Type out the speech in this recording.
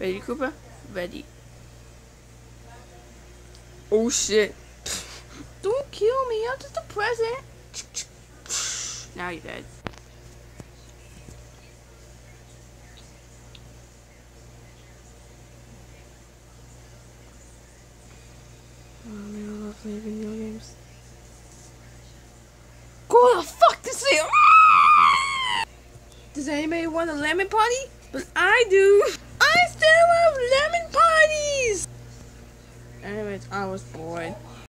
Ready, Cooper? Ready. Oh shit. Don't kill me, I'm just a present. Now you're dead. Oh man, I love playing video games. Go the fuck to sleep! Does anybody want a lemon party? But I do! I still love lemon parties! Anyways, I was bored.